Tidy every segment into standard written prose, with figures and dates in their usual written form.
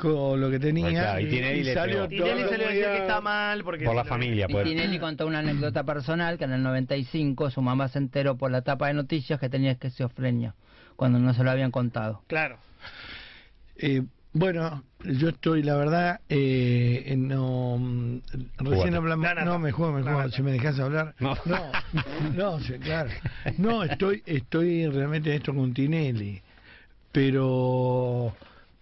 dijo lo que tenía Claro, y y Tinelli le salió pegó. todo Tinelli se le decía que está mal porque Por la familia, Y pues. Tinelli contó una anécdota personal que en el 95 su mamá se enteró por la tapa de noticias que tenía esquizofrenia, cuando no se lo habían contado. Claro. Bueno, yo estoy, la verdad, no, recién hablamos, no, me juego, si me dejas hablar, no, sí, claro, no, estoy realmente en esto con Tinelli, pero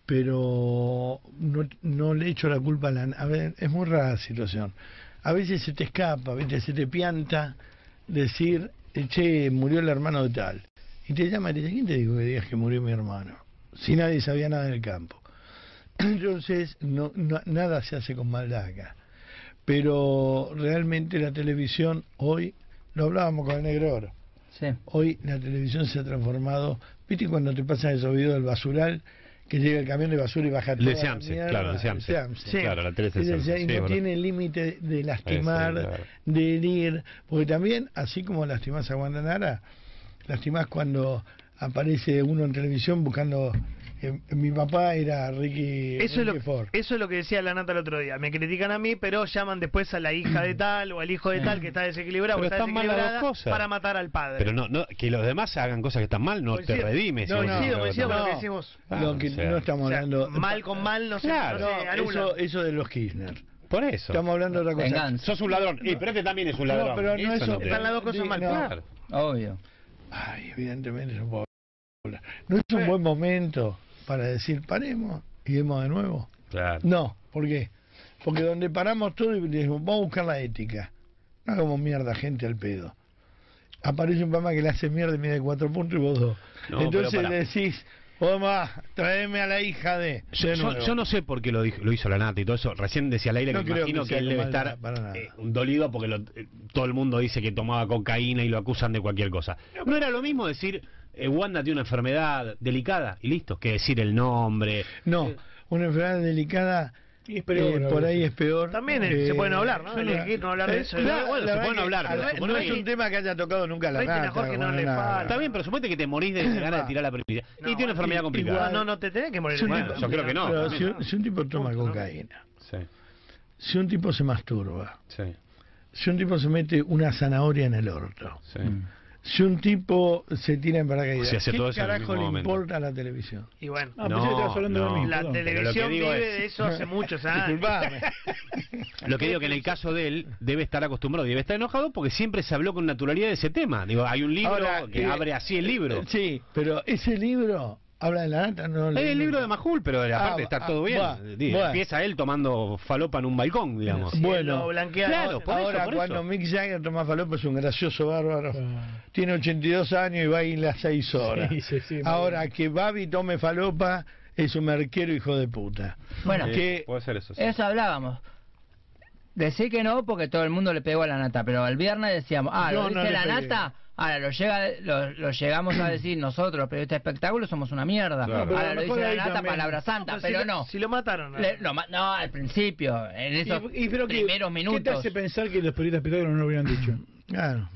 no le echo la culpa a ver, es muy rara la situación, a veces se te escapa, ¿viste? Se te pianta decir, che, murió el hermano de tal, y te llama y te dice, ¿quién te dijo que digas que murió mi hermano? Si nadie sabía nada del campo. Entonces, nada se hace con maldad acá. Pero realmente la televisión hoy, lo hablábamos con el Negro Oro, Sí. hoy la televisión se ha transformado, ¿viste cuando te pasan esos videos del basural? Que llega el camión de basura y baja todo. Le Seamse, claro, Le Seamse. Sí. Claro, la tele Y no tiene límite de lastimar, sí, claro. de herir, porque también, así como lastimás a Wanda Nara, lastimás cuando aparece uno en televisión buscando... mi papá era Ricky Ford. Eso es lo que decía la Nata el otro día. Me critican a mí, pero llaman después a la hija de tal o al hijo de tal que está desequilibrado, pero está están mal las desequilibrada dos cosas. para matar al padre. Pero no, que los demás hagan cosas que están mal, no te redimes. Coincido con lo que no. decimos. Lo que no estamos hablando... Mal con mal no se, Claro. no se anula. eso de los Kirchner. Por eso. Estamos hablando de otra cosa. Venganza. Sos un ladrón. Pero este también es un ladrón. No, pero no eso. Están las dos cosas mal. Claro. Obvio. Ay, evidentemente no puedo hablar. No es un buen momento para decir paremos y vemos de nuevo. Claro. No, ¿por qué? Porque donde paramos todo y decimos, vamos a buscar la ética. No hagamos mierda gente al pedo. Aparece un programa que le hace mierda y mide 4 puntos y vos 2. No, entonces pero le decís, vamos, tráeme a la hija de... Yo no sé por qué lo hizo la Nata y todo eso. Recién decía al aire No que me creo imagino que que él sea debe maldad, estar para nada. dolido porque todo el mundo dice que tomaba cocaína y lo acusan de cualquier cosa. ¿No era lo mismo decir Wanda tiene una enfermedad delicada y listo? Que decir el nombre. No, una enfermedad delicada... Y es peor, por ahí es peor. También se pueden hablar, ¿no? Elegir no hablar de eso. Bueno, se pueden hablar. Pero No es un tema que haya tocado nunca la Nata. Jorge no le falta. Está bien, pero suponete que te morís de ganas de tirar la primicia. Y tiene una enfermedad complicada. No te tenés que morir. Bueno, yo creo que no. Pero también. si un tipo toma cocaína, Sí, si un tipo se masturba, sí, si un tipo se mete una zanahoria en el orto, sí. si un tipo se tira en paracaídas, Si hace ¿qué todo eso en el carajo mismo le momento? importa a la televisión? Y bueno, Ah, pensé que estabas hablando de mí. la perdón. televisión digo vive es- de eso hace muchos años. Disculpame. Lo que digo que en el caso de él debe estar acostumbrado y debe estar enojado porque siempre se habló con naturalidad de ese tema. Digo, hay un libro Ahora, que abre así el libro. Sí, pero ese libro habla de la Nata, no. Es el libro de Majul, pero aparte está todo bien. Digo, bueno. Empieza él tomando falopa en un balcón, digamos. Sí, Bueno, lo blanqueado. claro, por eso, ahora por cuando eso. Mick Jagger toma falopa es un gracioso bárbaro. Tiene 82 años y va a ir las 6 horas. Sí, Ahora que Babi tome falopa es un merquero hijo de puta. Bueno, que Puede ser eso. Sí. eso hablábamos. Decir que no porque todo el mundo le pegó a la Nata, pero el viernes decíamos, Yo lo no dice le la pegué. Nata, ahora lo llegamos a decir nosotros, los periodistas de espectáculos, somos una mierda. Claro. Pero Ahora a lo lo mejor dice la ahí Nata, también- palabra santa, pero no. Si lo mataron. No, al principio, en esos pero primeros ¿qué te minutos. hace pensar que los periodistas de espectáculos no lo hubieran dicho? Claro.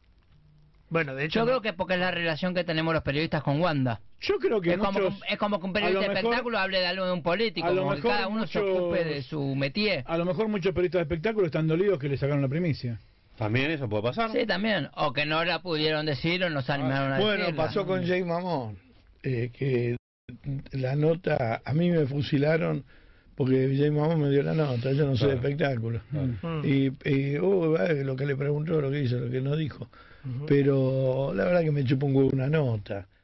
Bueno, de hecho. Yo creo que porque es la relación que tenemos los periodistas con Wanda. Yo creo que Es como, muchos... es como que un a periodista lo de mejor- espectáculo hable de algo de un político, a lo como que mejor cada uno se muchos- ocupe de su métier. A lo mejor muchos periodistas de espectáculos están dolidos que le sacaron la primicia. También eso puede pasar. Sí, también. O que no la pudieron decir o no se animaron a Bueno, decirla. pasó con Jay Mamón, que la nota, a mí me fusilaron porque Jay Mamón me dio la nota, yo no soy de espectáculo. Lo que le preguntó, lo que hizo, lo que no dijo. Pero la verdad que me chupó un huevo una nota.